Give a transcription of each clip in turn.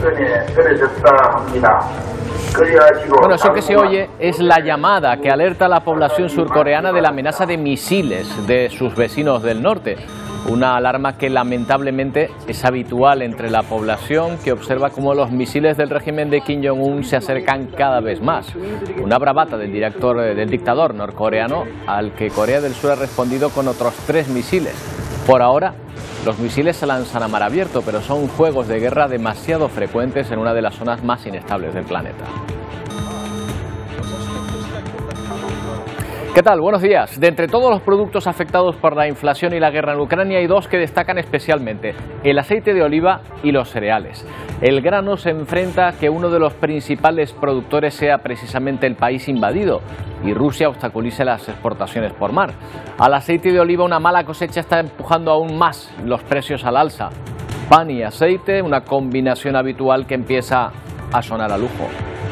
Bueno, eso que se oye es la llamada que alerta a la población surcoreana de la amenaza de misiles de sus vecinos del norte. Una alarma que lamentablemente es habitual entre la población, que observa cómo los misiles del régimen de Kim Jong-un se acercan cada vez más. Una bravata del dictador norcoreano, al que Corea del Sur ha respondido con otros 3 misiles. Por ahora, los misiles se lanzan a mar abierto, pero son juegos de guerra demasiado frecuentes en una de las zonas más inestables del planeta. ¿Qué tal? Buenos días. De entre todos los productos afectados por la inflación y la guerra en Ucrania hay 2 que destacan especialmente: el aceite de oliva y los cereales. El grano se enfrenta a que uno de los principales productores sea precisamente el país invadido y Rusia obstaculice las exportaciones por mar. Al aceite de oliva, una mala cosecha está empujando aún más los precios al alza. Pan y aceite, una combinación habitual que empieza a sonar a lujo.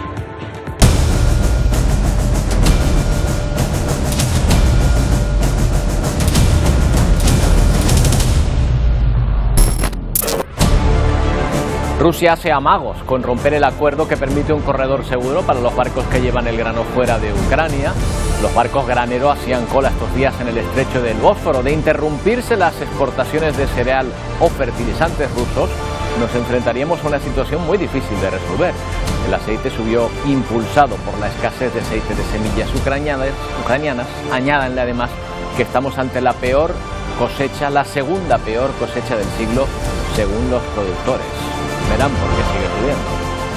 Rusia hace amagos con romper el acuerdo que permite un corredor seguro para los barcos que llevan el grano fuera de Ucrania. Los barcos graneros hacían cola estos días en el estrecho del Bósforo. De interrumpirse las exportaciones de cereal o fertilizantes rusos, nos enfrentaríamos a una situación muy difícil de resolver. El aceite subió impulsado por la escasez de aceite de semillas ucranianas. Añádanle además que estamos ante la peor cosecha, la segunda peor cosecha del siglo, según los productores. Verán por qué sigue subiendo.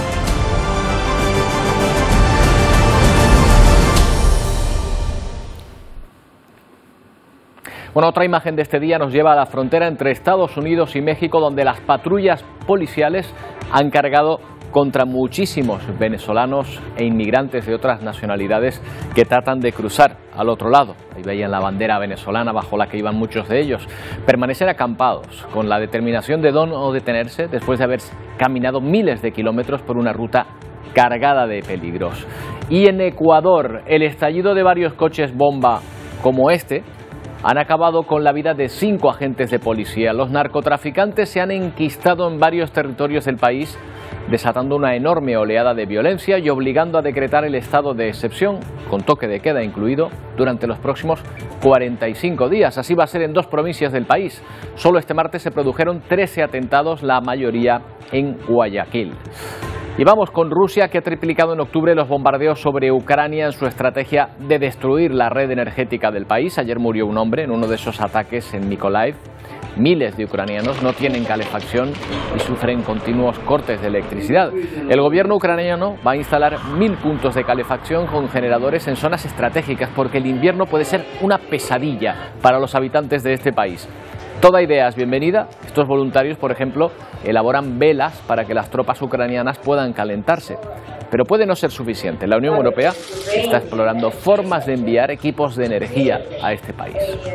Bueno, otra imagen de este día nos lleva a la frontera entre Estados Unidos y México, donde las patrullas policiales han cargado contra muchísimos venezolanos e inmigrantes de otras nacionalidades que tratan de cruzar al otro lado. Ahí veían la bandera venezolana bajo la que iban muchos de ellos. Permanecer acampados con la determinación de no detenerse después de haber caminado miles de kilómetros por una ruta cargada de peligros. Y en Ecuador, el estallido de varios coches bomba como este han acabado con la vida de 5 agentes de policía. Los narcotraficantes se han enquistado en varios territorios del país, desatando una enorme oleada de violencia y obligando a decretar el estado de excepción, con toque de queda incluido, durante los próximos 45 días. Así va a ser en 2 provincias del país. Solo este martes se produjeron 13 atentados, la mayoría en Guayaquil. Y vamos con Rusia, que ha triplicado en octubre los bombardeos sobre Ucrania en su estrategia de destruir la red energética del país. Ayer murió un hombre en uno de esos ataques en Mykolaiv. Miles de ucranianos no tienen calefacción y sufren continuos cortes de electricidad. El gobierno ucraniano va a instalar 1000 puntos de calefacción con generadores en zonas estratégicas, porque el invierno puede ser una pesadilla para los habitantes de este país. Toda idea es bienvenida. Estos voluntarios, por ejemplo, elaboran velas para que las tropas ucranianas puedan calentarse. Pero puede no ser suficiente. La Unión Europea está explorando formas de enviar equipos de energía a este país.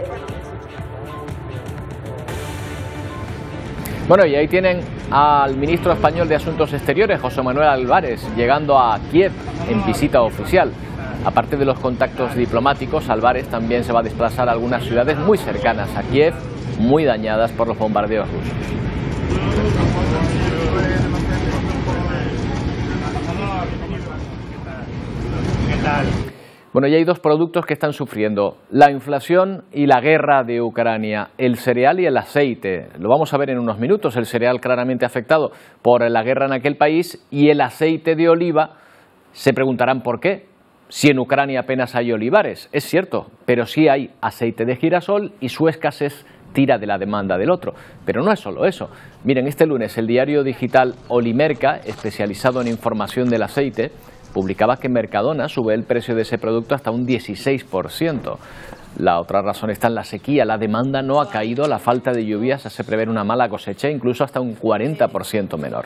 Bueno, y ahí tienen al ministro español de Asuntos Exteriores, José Manuel Álvarez, llegando a Kiev en visita oficial. Aparte de los contactos diplomáticos, Álvarez también se va a desplazar a algunas ciudades muy cercanas a Kiev, muy dañadas por los bombardeos rusos. Bueno, y hay 2 productos que están sufriendo: la inflación y la guerra de Ucrania, el cereal y el aceite. Lo vamos a ver en unos minutos. El cereal claramente afectado por la guerra en aquel país, y el aceite de oliva, se preguntarán por qué. Si en Ucrania apenas hay olivares, es cierto, pero sí hay aceite de girasol y su escasez tira de la demanda del otro. Pero no es solo eso. Miren, este lunes el diario digital Olimerca, especializado en información del aceite, publicaba que Mercadona sube el precio de ese producto hasta un 16%. La otra razón está en la sequía. La demanda no ha caído, la falta de lluvias hace prever una mala cosecha, incluso hasta un 40% menor.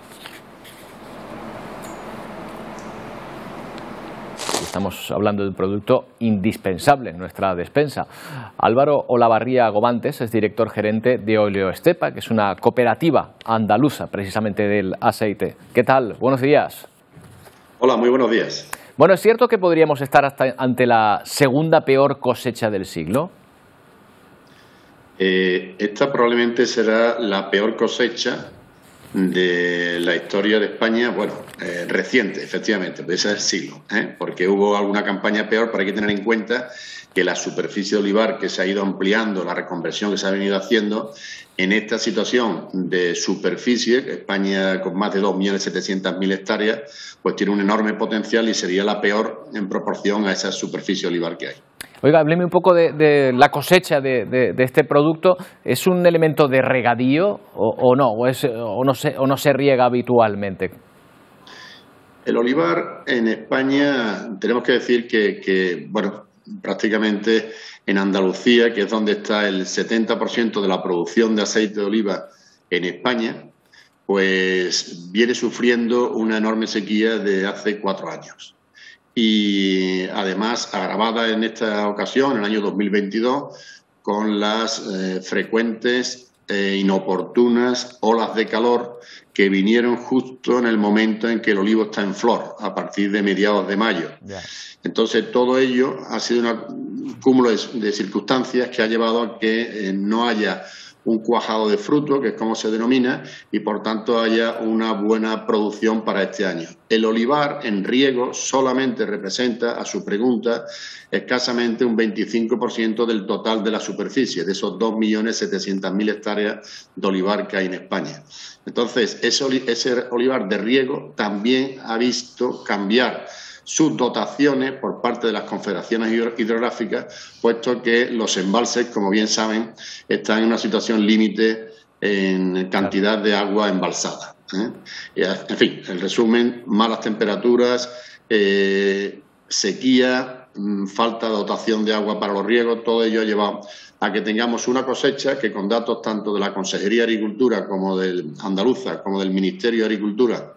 Estamos hablando de un producto indispensable en nuestra despensa. Álvaro Olavarría Gobantes es director gerente de Oleoestepa, que es una cooperativa andaluza precisamente del aceite. ¿Qué tal? Buenos días. Hola, muy buenos días. Bueno, ¿es cierto que podríamos estar ante la segunda peor cosecha del siglo? Esta probablemente será la peor cosecha de la historia de España, bueno, reciente, efectivamente, de ese siglo, porque hubo alguna campaña peor, pero hay que tener en cuenta que la superficie de olivar que se ha ido ampliando, la reconversión que se ha venido haciendo, en esta situación de superficie, España con más de 2.700.000 hectáreas, pues tiene un enorme potencial y sería la peor en proporción a esa superficie de olivar que hay. Oiga, hábleme un poco de la cosecha de este producto. ¿Es un elemento de regadío o no? ¿O no se riega habitualmente? El olivar en España, tenemos que decir que bueno, prácticamente en Andalucía, que es donde está el 70% de la producción de aceite de oliva en España, pues viene sufriendo una enorme sequía de hace 4 años. Y además agravada en esta ocasión, en el año 2022, con las frecuentes e inoportunas olas de calor que vinieron justo en el momento en que el olivo está en flor, a partir de mediados de mayo. Yeah. Entonces, todo ello ha sido un cúmulo de circunstancias que ha llevado a que no haya un cuajado de fruto, que es como se denomina, y por tanto haya una buena producción para este año. El olivar en riego solamente representa, a su pregunta, escasamente un 25% del total de la superficie, de esos 2.700.000 hectáreas de olivar que hay en España. Entonces, ese olivar de riego también ha visto cambiar sus dotaciones por parte de las confederaciones hidrográficas, puesto que los embalses, como bien saben, están en una situación límite en cantidad de agua embalsada. En fin, en resumen, malas temperaturas, sequía, falta de dotación de agua para los riegos, todo ello ha llevado a que tengamos una cosecha que, con datos tanto de la Consejería de Agricultura como del andaluza, como del Ministerio de Agricultura,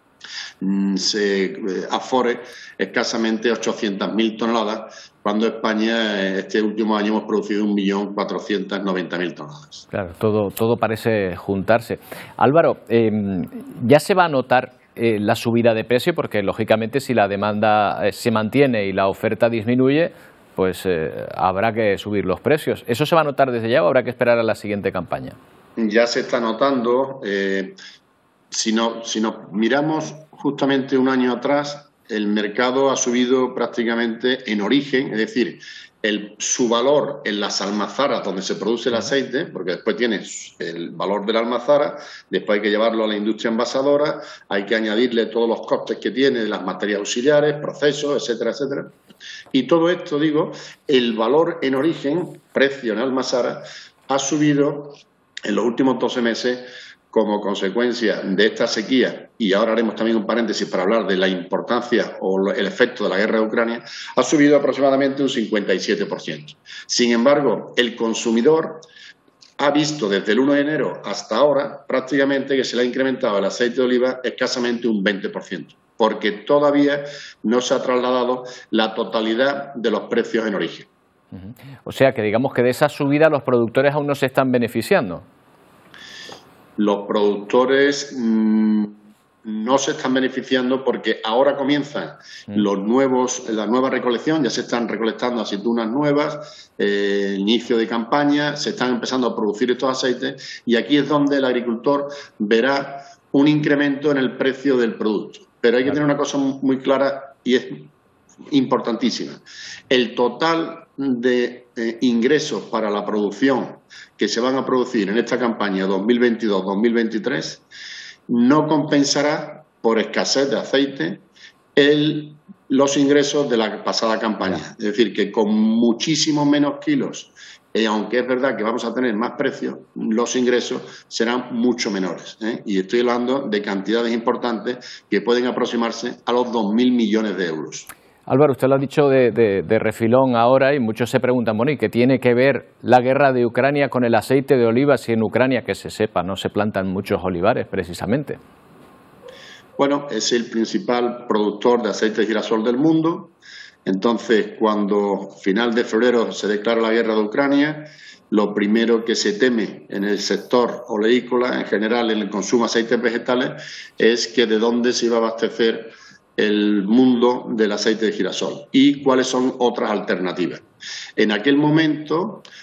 se afore escasamente 800.000 toneladas, cuando España este último año hemos producido 1.490.000 toneladas. Claro, todo parece juntarse. Álvaro, ya se va a notar la subida de precio, porque lógicamente si la demanda se mantiene y la oferta disminuye, pues habrá que subir los precios. ¿Eso se va a notar desde ya o habrá que esperar a la siguiente campaña? Ya se está notando. Si nos miramos justamente un año atrás, el mercado ha subido prácticamente en origen, es decir, su valor en las almazaras donde se produce el aceite, porque después tiene el valor de la almazara, después hay que llevarlo a la industria envasadora, hay que añadirle todos los costes que tiene de las materias auxiliares, procesos, etcétera, etcétera. Y todo esto, digo, el valor en origen, precio en almazara, ha subido en los últimos 12 meses como consecuencia de esta sequía, y ahora haremos también un paréntesis para hablar de la importancia o el efecto de la guerra de Ucrania, ha subido aproximadamente un 57%. Sin embargo, el consumidor ha visto desde el 1 de enero hasta ahora prácticamente que se le ha incrementado el aceite de oliva escasamente un 20%, porque todavía no se ha trasladado la totalidad de los precios en origen. O sea que digamos que de esa subida los productores aún no se están beneficiando. Los productores no se están beneficiando porque ahora comienzan la nueva recolección, ya se están recolectando aceitunas nuevas, inicio de campaña, se están empezando a producir estos aceites, y aquí es donde el agricultor verá un incremento en el precio del producto. Pero hay que tener una cosa muy clara y es importantísima. El total de ingresos para la producción que se van a producir en esta campaña 2022-2023 no compensará por escasez de aceite los ingresos de la pasada campaña. Es decir, que con muchísimos menos kilos, aunque es verdad que vamos a tener más precios, los ingresos serán mucho menores. Y estoy hablando de cantidades importantes que pueden aproximarse a los 2.000 millones de euros. Álvaro, usted lo ha dicho de refilón ahora, y muchos se preguntan, bueno, ¿y qué tiene que ver la guerra de Ucrania con el aceite de oliva si en Ucrania, que se sepa, no se plantan muchos olivares precisamente? Bueno, es el principal productor de aceite de girasol del mundo. Entonces, cuando final de febrero se declara la guerra de Ucrania, lo primero que se teme en el sector oleícola, en general en el consumo de aceites vegetales, es que de dónde se iba a abastecer el mundo del aceite de girasol y cuáles son otras alternativas. En aquel momento,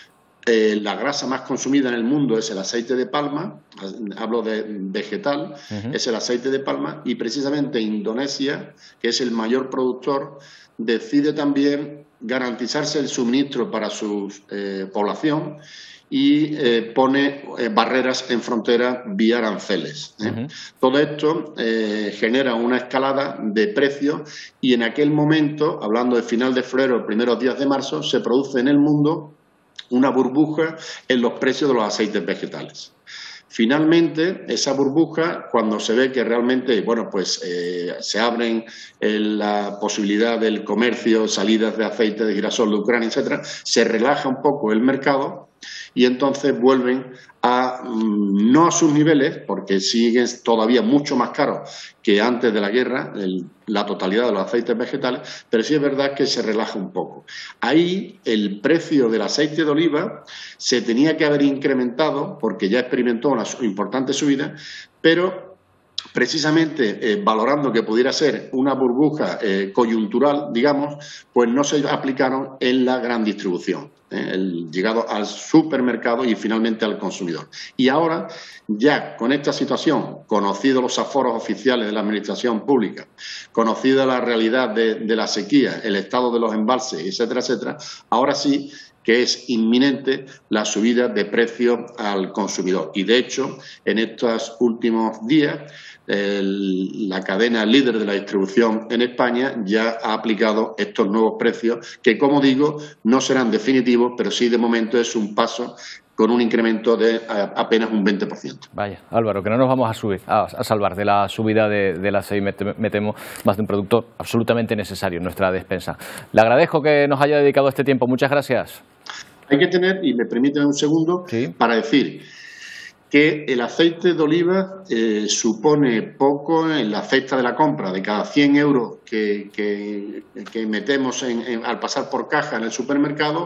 la grasa más consumida en el mundo es el aceite de palma, hablo de vegetal, es el aceite de palma, y precisamente Indonesia, que es el mayor productor, decide también garantizarse el suministro para su población y pone barreras en frontera vía aranceles. Todo esto genera una escalada de precios y en aquel momento, hablando de final de febrero, primeros días de marzo, se produce en el mundo una burbuja en los precios de los aceites vegetales. Finalmente, esa burbuja, cuando se ve que realmente, bueno, pues se abren la posibilidad del comercio, salidas de aceite de girasol de Ucrania, etcétera, se relaja un poco el mercado y entonces vuelven a, no a sus niveles, porque siguen todavía mucho más caros que antes de la guerra, la totalidad de los aceites vegetales, pero sí es verdad que se relaja un poco. Ahí el precio del aceite de oliva se tenía que haber incrementado, porque ya experimentó una importante subida, pero precisamente valorando que pudiera ser una burbuja coyuntural, digamos, pues no se aplicaron en la gran distribución, llegado al supermercado y finalmente al consumidor. Y ahora, ya con esta situación, conocidos los aforos oficiales de la administración pública, conocida la realidad de la sequía, el estado de los embalses, etcétera, etcétera, ahora sí que es inminente la subida de precios al consumidor. Y, de hecho, en estos últimos días, la cadena líder de la distribución en España ya ha aplicado estos nuevos precios que, como digo, no serán definitivos, pero sí de momento es un paso con un incremento de apenas un 20%. Vaya, Álvaro, que no nos vamos a salvar de la subida del aceite, me temo, más de un producto absolutamente necesario en nuestra despensa. Le agradezco que nos haya dedicado este tiempo. Muchas gracias. Hay que tener, y me permiten un segundo, para decir que el aceite de oliva supone poco en la cesta de la compra. De cada 100 euros que metemos al pasar por caja en el supermercado,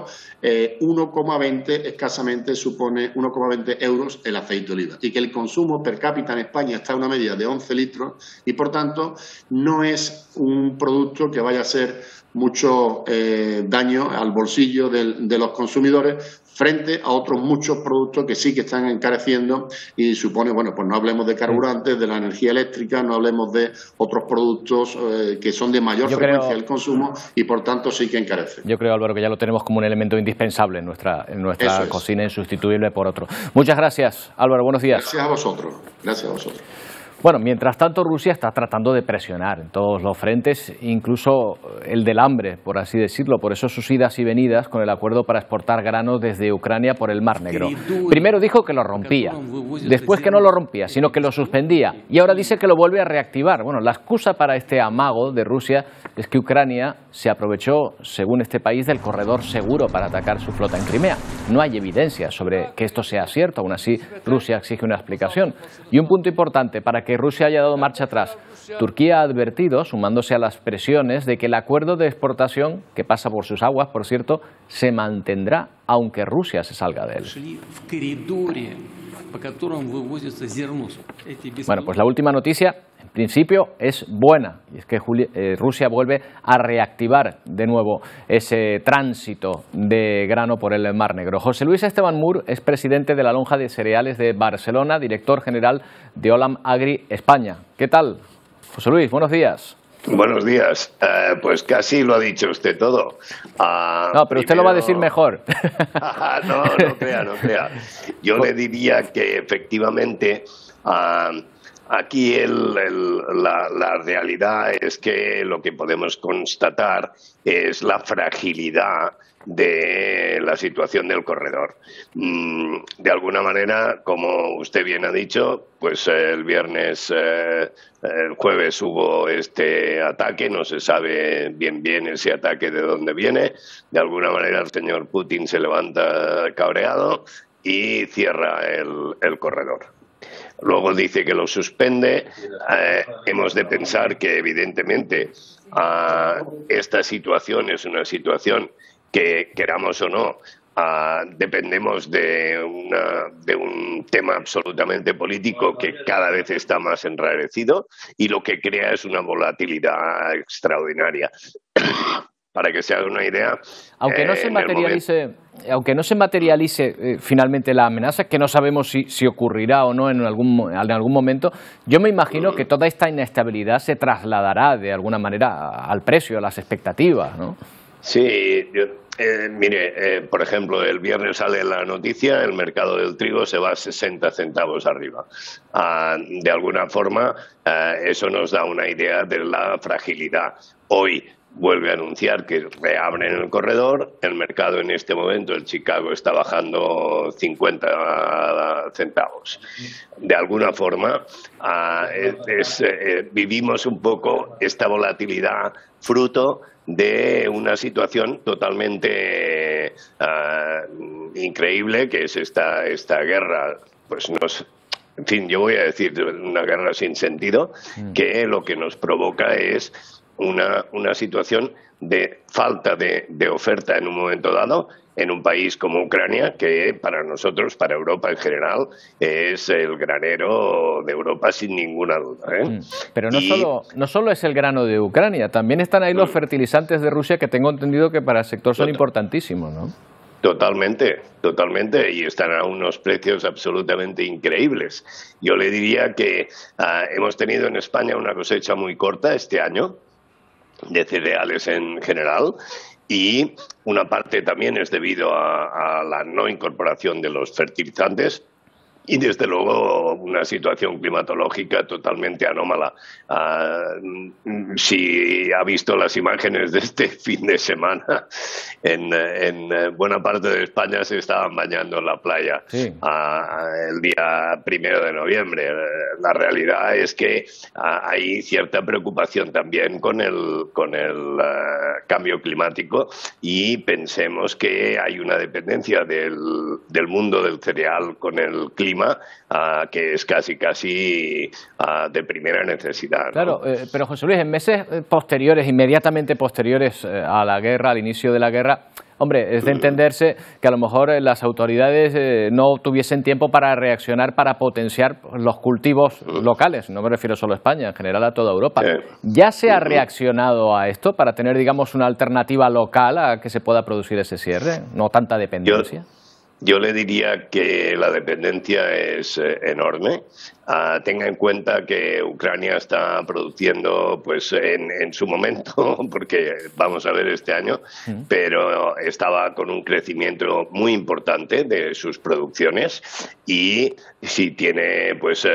1,20 escasamente supone 1,20 euros el aceite de oliva. Y que el consumo per cápita en España está a una media de 11 litros y, por tanto, no es un producto que vaya a ser mucho daño al bolsillo de los consumidores frente a otros muchos productos que sí que están encareciendo y supone, bueno, pues no hablemos de carburantes, de la energía eléctrica, no hablemos de otros productos que son de mayor frecuencia del consumo y por tanto sí que encarecen. Yo creo, Álvaro, que ya lo tenemos como un elemento indispensable en nuestra cocina, insustituible por otro. Muchas gracias, Álvaro, buenos días. Gracias a vosotros, gracias a vosotros. Bueno, mientras tanto Rusia está tratando de presionar en todos los frentes, incluso el del hambre, por así decirlo. Por eso sus idas y venidas con el acuerdo para exportar granos desde Ucrania por el Mar Negro. Primero dijo que lo rompía, después que no lo rompía, sino que lo suspendía y ahora dice que lo vuelve a reactivar. Bueno, la excusa para este amago de Rusia es que Ucrania se aprovechó, según este país, del corredor seguro para atacar su flota en Crimea. No hay evidencia sobre que esto sea cierto, aún así Rusia exige una explicación. Y un punto importante para que Rusia haya dado marcha atrás. Turquía ha advertido, sumándose a las presiones, de que el acuerdo de exportación, que pasa por sus aguas, por cierto, se mantendrá, aunque Rusia se salga de él. Bueno, pues la última noticia, en principio, es buena, y es que Rusia vuelve a reactivar de nuevo ese tránsito de grano por el Mar Negro. José Luis Esteban Mur es presidente de la Lonja de Cereales de Barcelona, director general de Olam Agri España. ¿Qué tal, José Luis? Buenos días. Buenos días. Pues casi lo ha dicho usted todo. No, pero usted lo va a decir mejor. No crea. Yo le diría que efectivamente aquí la realidad es que lo que podemos constatar es la fragilidad de la situación del corredor. De alguna manera, como usted bien ha dicho, pues el jueves hubo este ataque, no se sabe bien ese ataque de dónde viene. De alguna manera el señor Putin se levanta cabreado y cierra el corredor. Luego dice que lo suspende. Hemos de pensar que evidentemente esta situación es una situación que, queramos o no, dependemos de un tema absolutamente político que cada vez está más enrarecido y lo que crea es una volatilidad extraordinaria. Para que se haga una idea, aunque no se materialice finalmente la amenaza, que no sabemos si ocurrirá o no en algún momento, yo me imagino que toda esta inestabilidad se trasladará de alguna manera al precio, a las expectativas, ¿no? Sí, mire, por ejemplo, el viernes sale la noticia, el mercado del trigo se va a 60 centavos arriba. De alguna forma, eso nos da una idea de la fragilidad. Hoy vuelve a anunciar que reabren el corredor, el mercado en este momento, el Chicago, está bajando 50 centavos. De alguna forma, vivimos un poco esta volatilidad fruto de una situación totalmente increíble, que es esta guerra. Pues en fin, yo voy a decir una guerra sin sentido, que lo que nos provoca es una situación de falta de oferta en un momento dado en un país como Ucrania, que para nosotros, para Europa en general, es el granero de Europa sin ninguna duda, ¿eh? Pero no solo es el grano de Ucrania, también están ahí los fertilizantes de Rusia, que tengo entendido que para el sector son importantísimos, ¿no? Totalmente, y están a unos precios absolutamente increíbles. Yo le diría que hemos tenido en España una cosecha muy corta este año, de cereales en general, y una parte también es debido a la no incorporación de los fertilizantes y desde luego una situación climatológica totalmente anómala. Si ha visto las imágenes de este fin de semana, en buena parte de España se estaban bañando en la playa, sí, el día 1 de noviembre. La realidad es que hay cierta preocupación también con el cambio climático, y pensemos que hay una dependencia del mundo del cereal con el clima, que es casi de primera necesidad, ¿no? Claro, pero José Luis, en meses posteriores, inmediatamente posteriores a la guerra, al inicio de la guerra, hombre, es de entenderse que a lo mejor las autoridades no tuviesen tiempo para reaccionar, para potenciar los cultivos locales. No me refiero solo a España, en general a toda Europa. ¿Ya se ha reaccionado a esto para tener, digamos, una alternativa local a que se pueda producir ese cierre? No tanta dependencia. Yo le diría que la dependencia es enorme. Tenga en cuenta que Ucrania está produciendo, pues en su momento, porque vamos a ver este año, pero estaba con un crecimiento muy importante de sus producciones, y si tiene pues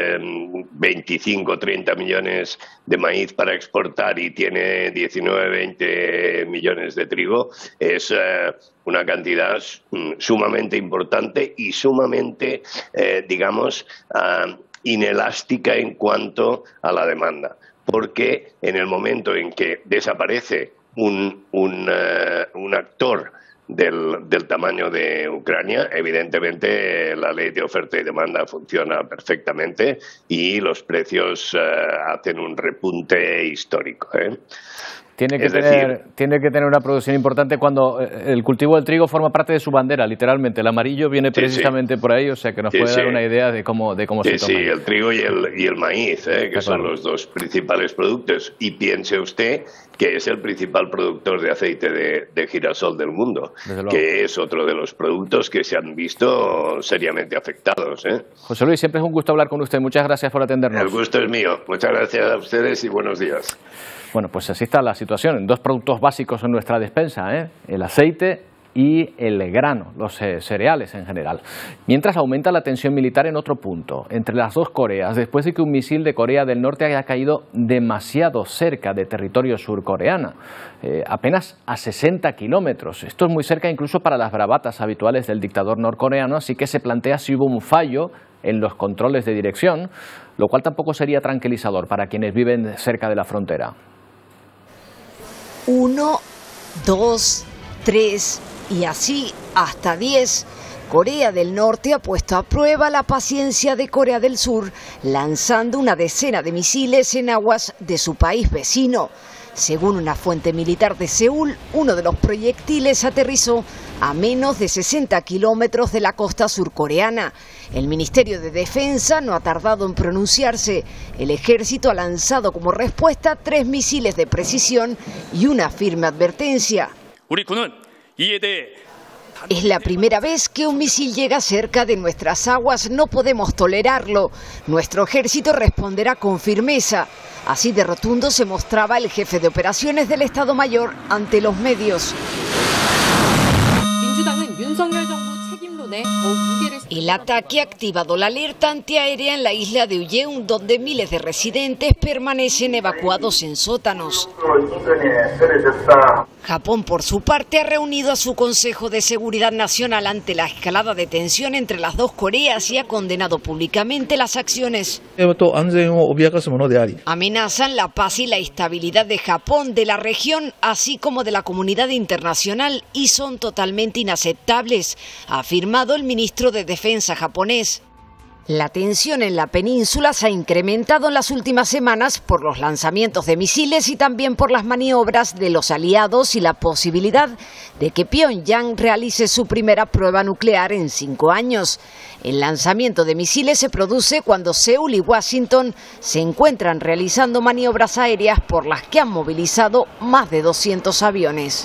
25 o 30 millones de maíz para exportar y tiene 19 20 millones de trigo, es una cantidad sumamente importante y sumamente, digamos, inelástica en cuanto a la demanda, porque en el momento en que desaparece un actor del tamaño de Ucrania, evidentemente la ley de oferta y demanda funciona perfectamente y los precios hacen un repunte histórico, ¿eh? Tiene que tener una producción importante cuando el cultivo del trigo forma parte de su bandera, literalmente. El amarillo viene precisamente por ahí, o sea que nos puede dar una idea de cómo se toma. Sí, el trigo y el maíz, que son los dos principales productos. Y piense usted que es el principal productor de aceite de girasol del mundo, que es otro de los productos que se han visto seriamente afectados, ¿eh? José Luis, siempre es un gusto hablar con usted. Muchas gracias por atendernos. El gusto es mío. Muchas gracias a ustedes y buenos días. Bueno, pues así está la situación. Dos productos básicos en nuestra despensa, el aceite y el grano, los cereales en general. Mientras aumenta la tensión militar en otro punto, entre las dos Coreas, después de que un misil de Corea del Norte haya caído demasiado cerca de territorio surcoreano, apenas a 60 kilómetros. Esto es muy cerca incluso para las bravatas habituales del dictador norcoreano, así que se plantea si hubo un fallo en los controles de dirección, lo cual tampoco sería tranquilizador para quienes viven cerca de la frontera. 1, 2, 3 y así hasta 10. Corea del Norte ha puesto a prueba la paciencia de Corea del Sur, lanzando una decena de misiles en aguas de su país vecino. Según una fuente militar de Seúl, uno de los proyectiles aterrizó a menos de 60 kilómetros de la costa surcoreana. El Ministerio de Defensa no ha tardado en pronunciarse. El ejército ha lanzado como respuesta 3 misiles de precisión y una firme advertencia. Es la primera vez que un misil llega cerca de nuestras aguas, no podemos tolerarlo. Nuestro ejército responderá con firmeza. Así de rotundo se mostraba el jefe de operaciones del Estado Mayor ante los medios. El ataque ha activado la alerta antiaérea en la isla de Ujeong, donde miles de residentes permanecen evacuados en sótanos. Japón, por su parte, ha reunido a su Consejo de Seguridad Nacional ante la escalada de tensión entre las dos Coreas y ha condenado públicamente las acciones. Amenazan la paz y la estabilidad de Japón, de la región, así como de la comunidad internacional, y son totalmente inaceptables, ha afirmado el ministro de Defensa japonés. La tensión en la península se ha incrementado en las últimas semanas por los lanzamientos de misiles y también por las maniobras de los aliados y la posibilidad de que Pyongyang realice su primera prueba nuclear en 5 años. El lanzamiento de misiles se produce cuando Seúl y Washington se encuentran realizando maniobras aéreas por las que han movilizado más de 200 aviones.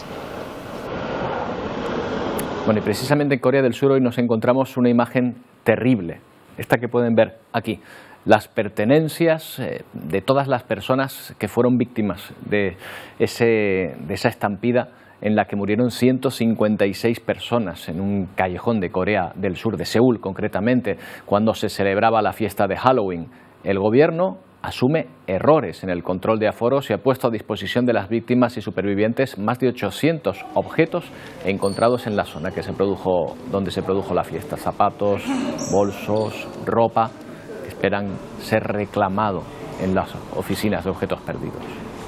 Bueno, y precisamente en Corea del Sur hoy nos encontramos una imagen terrible. Esta que pueden ver aquí, las pertenencias de todas las personas que fueron víctimas de esa estampida en la que murieron 156 personas en un callejón de Corea del Sur, de Seúl concretamente, cuando se celebraba la fiesta de Halloween. El gobierno asume errores en el control de aforos y ha puesto a disposición de las víctimas y supervivientes más de 800 objetos encontrados en la zona donde se produjo la fiesta. Zapatos, bolsos, ropa, que esperan ser reclamado en las oficinas de objetos perdidos.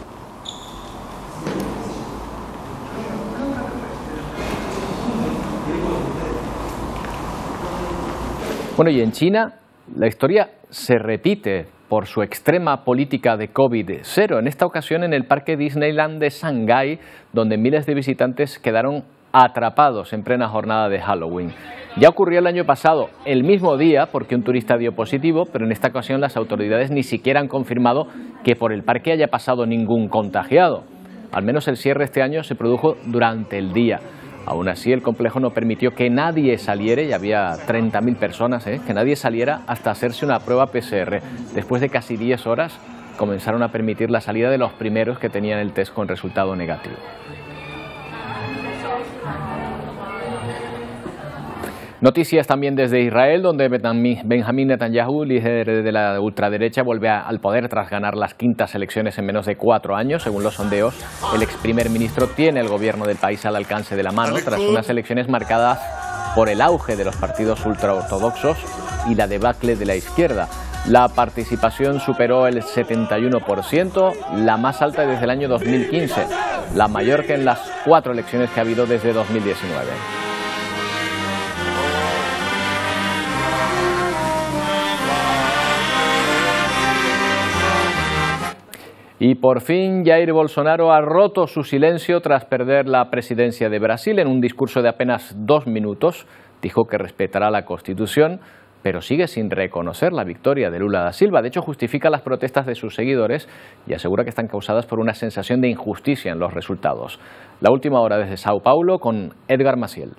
Bueno, y en China la historia se repite por su extrema política de COVID-0, en esta ocasión en el parque Disneyland de Shanghái, donde miles de visitantes quedaron atrapados en plena jornada de Halloween. Ya ocurrió el año pasado, el mismo día, porque un turista dio positivo, pero en esta ocasión las autoridades ni siquiera han confirmado que por el parque haya pasado ningún contagiado. Al menos el cierre este año se produjo durante el día. Aún así, el complejo no permitió que nadie saliera, y había 30.000 personas, que nadie saliera hasta hacerse una prueba PCR. Después de casi 10 horas, comenzaron a permitir la salida de los primeros que tenían el test con resultado negativo. Noticias también desde Israel, donde Benjamín Netanyahu, líder de la ultraderecha, vuelve al poder tras ganar las quintas elecciones en menos de 4 años. Según los sondeos, el ex primer ministro tiene el gobierno del país al alcance de la mano, tras unas elecciones marcadas por el auge de los partidos ultraortodoxos y la debacle de la izquierda. La participación superó el 71%, la más alta desde el año 2015, la mayor que en las 4 elecciones que ha habido desde 2019. Y por fin Jair Bolsonaro ha roto su silencio tras perder la presidencia de Brasil. En un discurso de apenas 2 minutos dijo que respetará la Constitución, pero sigue sin reconocer la victoria de Lula da Silva. De hecho, justifica las protestas de sus seguidores y asegura que están causadas por una sensación de injusticia en los resultados. La última hora desde Sao Paulo con Edgar Maciel.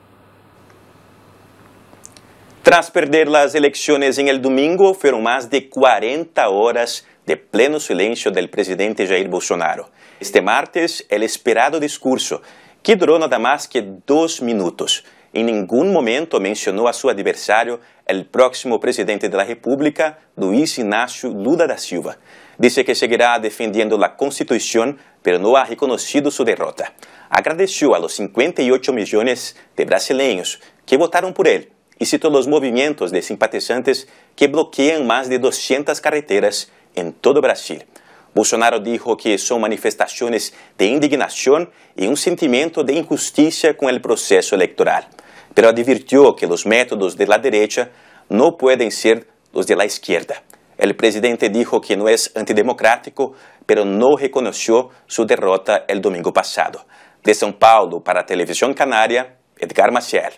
Tras perder las elecciones en el domingo, fueron más de 40 horas de pleno silencio del presidente Jair Bolsonaro. Este martes, el esperado discurso, que duró nada más que 2 minutos. En ningún momento mencionó a su adversario, el próximo presidente de la República, Luiz Inácio Lula da Silva. Dice que seguirá defendiendo la Constitución, pero no ha reconocido su derrota. Agradeció a los 58 millones de brasileños que votaron por él y citó los movimientos de simpatizantes que bloquean más de 200 carreteras en todo Brasil. Bolsonaro dijo que son manifestaciones de indignación y un sentimiento de injusticia con el proceso electoral, pero advirtió que los métodos de la derecha no pueden ser los de la izquierda. El presidente dijo que no es antidemocrático, pero no reconoció su derrota el domingo pasado. De São Paulo, para Televisión Canaria, Edgar Maciel.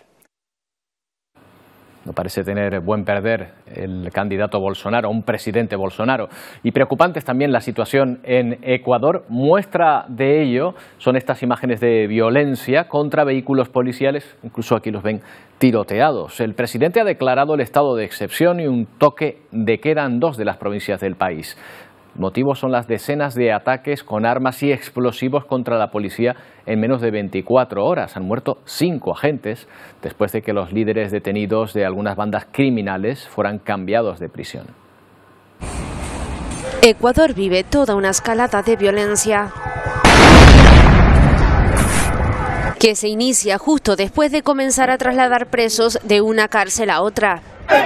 No parece tener buen perder el candidato Bolsonaro, un presidente Bolsonaro. Y preocupante es también la situación en Ecuador. Muestra de ello son estas imágenes de violencia contra vehículos policiales, incluso aquí los ven tiroteados. El presidente ha declarado el estado de excepción y un toque de queda en 2 de las provincias del país. Motivos son las decenas de ataques con armas y explosivos contra la policía en menos de 24 horas. Han muerto 5 agentes después de que los líderes detenidos de algunas bandas criminales fueran cambiados de prisión. Ecuador vive toda una escalada de violencia que se inicia justo después de comenzar a trasladar presos de una cárcel a otra.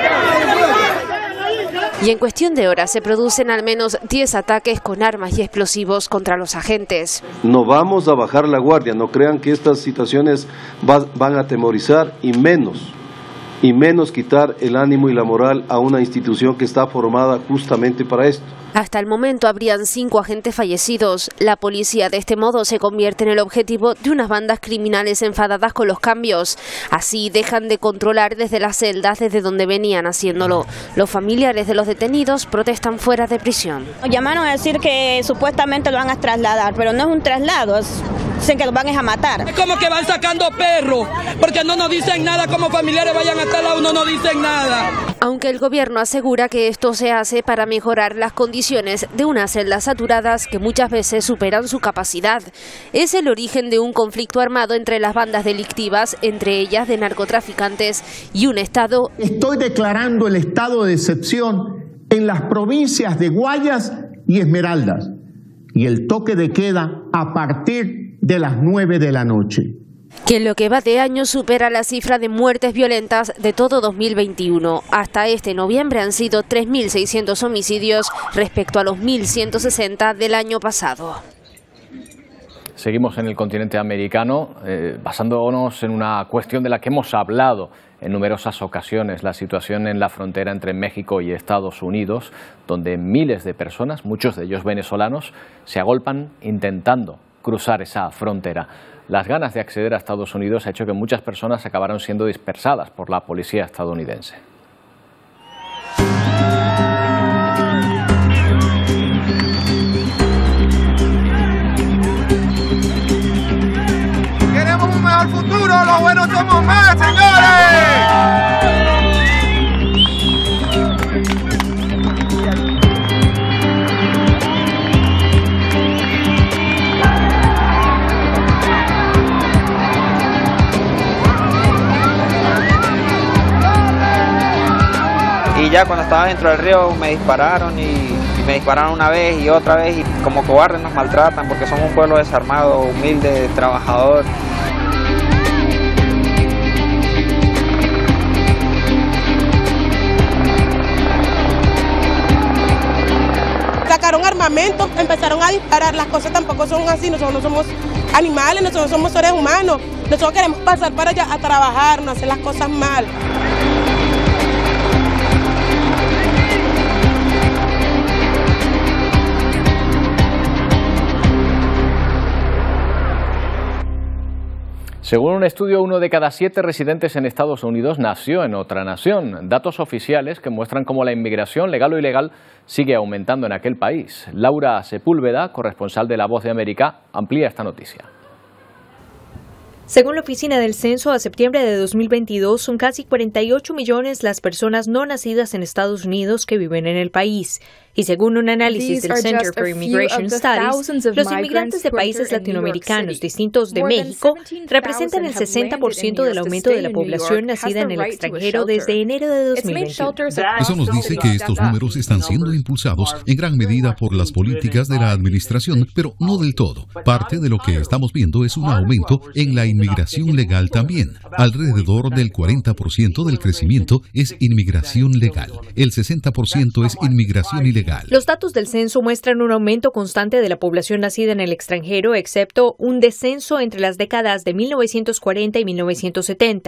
Y en cuestión de horas se producen al menos 10 ataques con armas y explosivos contra los agentes. No vamos a bajar la guardia, no crean que estas situaciones van a atemorizar y menos quitar el ánimo y la moral a una institución que está formada justamente para esto. Hasta el momento habrían 5 agentes fallecidos. La policía de este modo se convierte en el objetivo de unas bandas criminales enfadadas con los cambios. Así dejan de controlar desde las celdas desde donde venían haciéndolo. Los familiares de los detenidos protestan fuera de prisión. Llamaron a decir que supuestamente lo van a trasladar, pero no es un traslado, dicen que los van a matar. Es como que van sacando perros, porque no nos dicen nada, como familiares vayan a tal lado, no nos dicen nada. Aunque el gobierno asegura que esto se hace para mejorar las condiciones de unas celdas saturadas que muchas veces superan su capacidad. Es el origen de un conflicto armado entre las bandas delictivas, entre ellas de narcotraficantes, y un Estado. Estoy declarando el estado de excepción en las provincias de Guayas y Esmeraldas y el toque de queda a partir de las 9 de la noche. Que en lo que va de año supera la cifra de muertes violentas de todo 2021. Hasta este noviembre han sido 3.600 homicidios respecto a los 1.160 del año pasado. Seguimos en el continente americano, basándonos en una cuestión de la que hemos hablado en numerosas ocasiones, la situación en la frontera entre México y Estados Unidos, donde miles de personas, muchos de ellos venezolanos, se agolpan intentando cruzar esa frontera. Las ganas de acceder a Estados Unidos ha hecho que muchas personas acabaron siendo dispersadas por la policía estadounidense. Queremos un mejor futuro, los buenos somos más, señores. Y ya cuando estaba dentro del río me dispararon y me dispararon una vez y otra vez y como cobardes nos maltratan porque somos un pueblo desarmado, humilde, trabajador. Sacaron armamento, empezaron a disparar, las cosas tampoco son así, nosotros no somos animales, nosotros somos seres humanos, nosotros queremos pasar para allá a trabajar, no hacer las cosas mal. Según un estudio, 1 de cada 7 residentes en Estados Unidos nació en otra nación. Datos oficiales que muestran cómo la inmigración, legal o ilegal, sigue aumentando en aquel país. Laura Sepúlveda, corresponsal de La Voz de América, amplía esta noticia. Según la Oficina del Censo, a septiembre de 2022 son casi 48 millones las personas no nacidas en Estados Unidos que viven en el país. Y según un análisis del Center for Immigration Studies, los inmigrantes de países latinoamericanos distintos de México representan el 60% del aumento de la población nacida en el extranjero desde enero de 2021. Eso nos dice que estos números están siendo impulsados en gran medida por las políticas de la administración, pero no del todo. Parte de lo que estamos viendo es un aumento en la inmigración legal también. Alrededor del 40% del crecimiento es inmigración legal. El 60% es inmigración ilegal. Los datos del censo muestran un aumento constante de la población nacida en el extranjero, excepto un descenso entre las décadas de 1940 y 1970.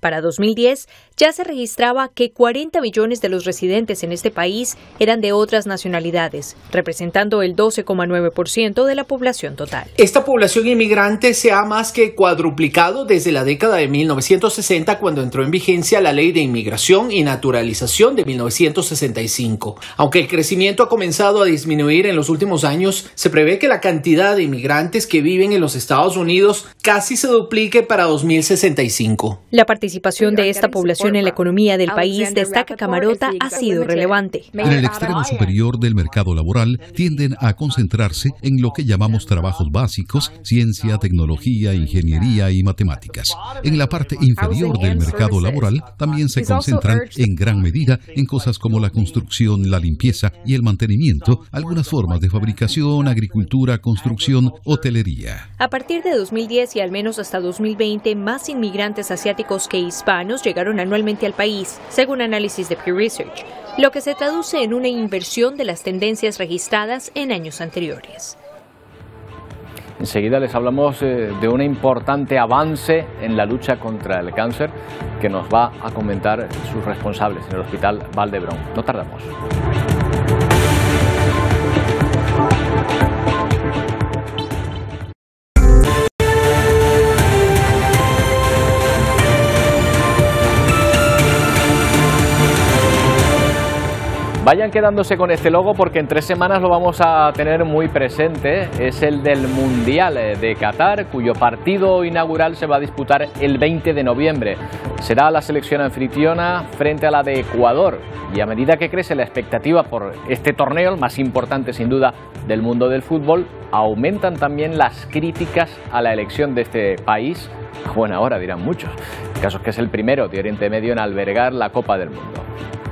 Para 2010, ya se registraba que 40 millones de los residentes en este país eran de otras nacionalidades, representando el 12,9% de la población total. Esta población inmigrante se ha más que cuadruplicado desde la década de 1960, cuando entró en vigencia la Ley de Inmigración y Naturalización de 1965. Aunque el crecimiento ha comenzado a disminuir en los últimos años, se prevé que la cantidad de inmigrantes que viven en los Estados Unidos casi se duplique para 2065. La participación de esta población en la economía del país, destaca Camarota, ha sido relevante. En el extremo superior del mercado laboral tienden a concentrarse en lo que llamamos trabajos básicos, ciencia, tecnología, ingeniería y matemáticas. En la parte inferior del mercado laboral también se concentran en gran medida en cosas como la construcción, la limpieza y el mantenimiento, algunas formas de fabricación, agricultura, construcción, hotelería. A partir de 2010 y al menos hasta 2020, más inmigrantes asiáticos que hispanos llegaron anualmente al país, según análisis de Pew Research, lo que se traduce en una inversión de las tendencias registradas en años anteriores. Enseguida les hablamos de un importante avance en la lucha contra el cáncer que nos va a comentar sus responsables en el Hospital Vall d'Hebron. No tardamos. Vayan quedándose con este logo porque en 3 semanas lo vamos a tener muy presente. Es el del Mundial de Qatar, cuyo partido inaugural se va a disputar el 20 de noviembre. Será la selección anfitriona frente a la de Ecuador. Y a medida que crece la expectativa por este torneo, el más importante sin duda del mundo del fútbol, aumentan también las críticas a la elección de este país. A buena hora, dirán muchos. El caso es que es el primero de Oriente Medio en albergar la Copa del Mundo.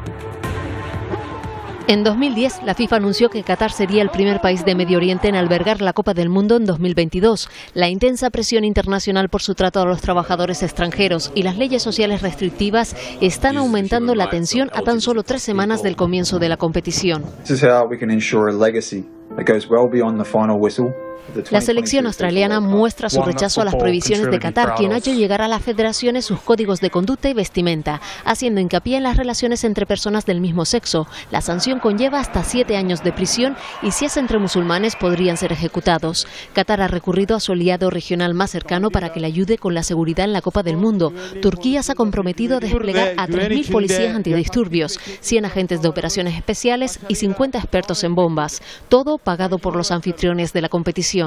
En 2010, la FIFA anunció que Qatar sería el primer país de Medio Oriente en albergar la Copa del Mundo en 2022. La intensa presión internacional por su trato a los trabajadores extranjeros y las leyes sociales restrictivas están aumentando la tensión a tan solo 3 semanas del comienzo de la competición. La selección australiana muestra su rechazo a las prohibiciones de Qatar, quien ha hecho llegar a las federaciones sus códigos de conducta y vestimenta, haciendo hincapié en las relaciones entre personas del mismo sexo. La sanción conlleva hasta 7 años de prisión y si es entre musulmanes podrían ser ejecutados. Qatar ha recurrido a su aliado regional más cercano para que le ayude con la seguridad en la Copa del Mundo. Turquía se ha comprometido a desplegar a 3.000 policías antidisturbios, 100 agentes de operaciones especiales y 50 expertos en bombas, todo pagado por los anfitriones de la competición.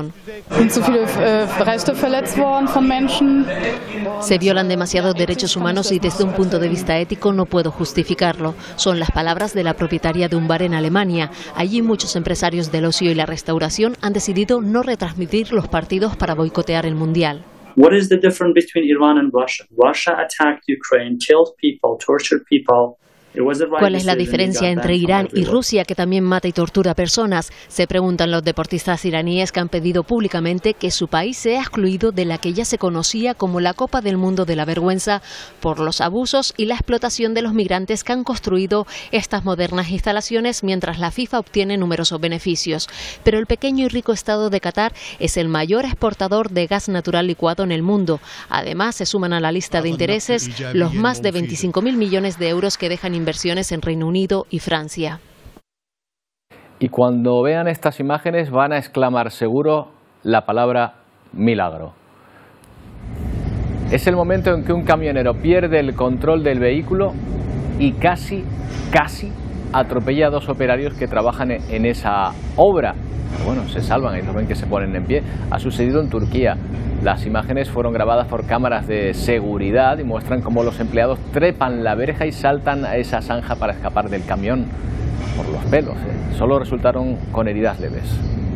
Se violan demasiados derechos humanos y desde un punto de vista ético no puedo justificarlo. Son las palabras de la propietaria de un bar en Alemania. Allí muchos empresarios del ocio y la restauración han decidido no retransmitir los partidos para boicotear el Mundial. What is the difference between Iran and Russia? Russia attacked Ukraine, killed people, tortured people. ¿Cuál es la diferencia entre Irán y Rusia, que también mata y tortura personas? Se preguntan los deportistas iraníes que han pedido públicamente que su país sea excluido de la que ya se conocía como la Copa del Mundo de la Vergüenza por los abusos y la explotación de los migrantes que han construido estas modernas instalaciones mientras la FIFA obtiene numerosos beneficios. Pero el pequeño y rico estado de Qatar es el mayor exportador de gas natural licuado en el mundo. Además, se suman a la lista de intereses los más de 25.000 millones de euros que dejan inversiones en Reino Unido y Francia. Y cuando vean estas imágenes van a exclamar seguro la palabra milagro. Es el momento en que un camionero pierde el control del vehículo y casi atropella a 2 operarios que trabajan en esa obra. Pero bueno, se salvan, ellos ven que se ponen en pie. Ha sucedido en Turquía. Las imágenes fueron grabadas por cámaras de seguridad y muestran cómo los empleados trepan la verja y saltan a esa zanja para escapar del camión por los pelos. Solo resultaron con heridas leves.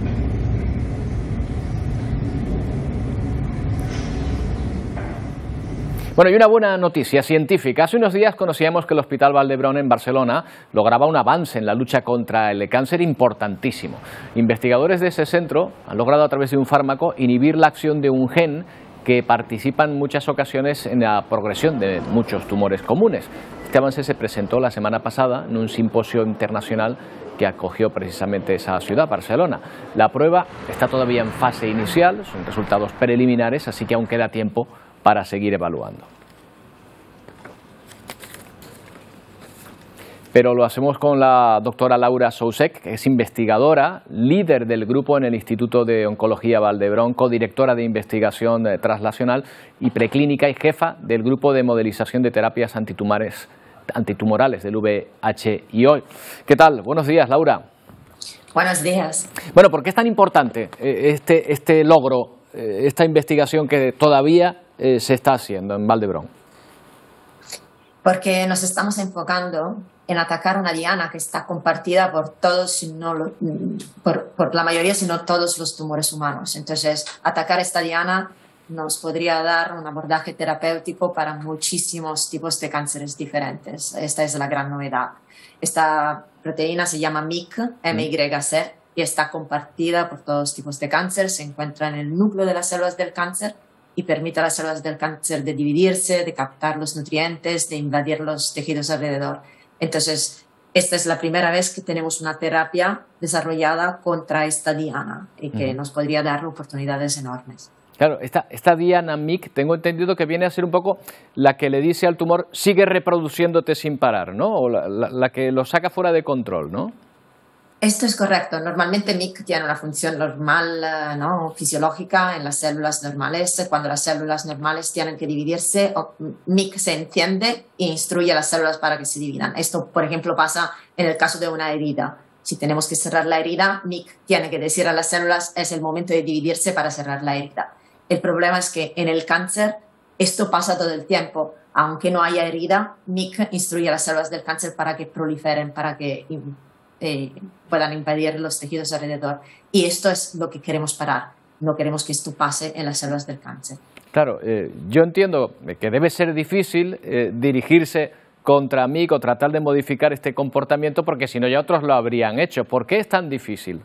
Bueno, y una buena noticia científica. Hace unos días conocíamos que el Hospital Vall d'Hebron en Barcelona lograba un avance en la lucha contra el cáncer importantísimo. Investigadores de ese centro han logrado a través de un fármaco inhibir la acción de un gen que participa en muchas ocasiones en la progresión de muchos tumores comunes. Este avance se presentó la semana pasada en un simposio internacional que acogió precisamente esa ciudad, Barcelona. La prueba está todavía en fase inicial, son resultados preliminares, así que aún queda tiempo para seguir evaluando. pero lo hacemos con la doctora Laura Sousek, que es investigadora, líder del grupo en el Instituto de Oncología Valdebrón, codirectora de investigación translacional y preclínica y jefa del grupo de modelización de terapias antitumorales del VHIO. ¿Qué tal? Buenos días, Laura. Buenos días. Bueno, ¿por qué es tan importante este logro, esta investigación que todavía se está haciendo en Valdebrón? Porque nos estamos enfocando en atacar una diana que está compartida por todos, por la mayoría, si no todos los tumores humanos. Entonces, atacar esta diana nos podría dar un abordaje terapéutico para muchísimos tipos de cánceres diferentes. Esta es la gran novedad. Esta proteína se llama MYC, MYC, y está compartida por todos tipos de cáncer. Se encuentra en el núcleo de las células del cáncer y permite a las células del cáncer de dividirse, de captar los nutrientes, de invadir los tejidos alrededor. Entonces, esta es la primera vez que tenemos una terapia desarrollada contra esta diana y que nos podría dar oportunidades enormes. Claro, esta diana MYC, tengo entendido que viene a ser un poco la que le dice al tumor, sigue reproduciéndote sin parar, ¿no? O la que lo saca fuera de control, ¿no? Esto es correcto. Normalmente MYC tiene una función normal, ¿no? Fisiológica en las células normales. Cuando las células normales tienen que dividirse, MYC se enciende e instruye a las células para que se dividan. Esto, por ejemplo, pasa en el caso de una herida. Si tenemos que cerrar la herida, MYC tiene que decir a las células es el momento de dividirse para cerrar la herida. El problema es que en el cáncer esto pasa todo el tiempo. Aunque no haya herida, MYC instruye a las células del cáncer para que proliferen, para que puedan invadir los tejidos alrededor. Y esto es lo que queremos parar. No queremos que esto pase en las células del cáncer. Claro, yo entiendo que debe ser difícil dirigirse contra MYC o tratar de modificar este comportamiento porque si no ya otros lo habrían hecho. ¿Por qué es tan difícil?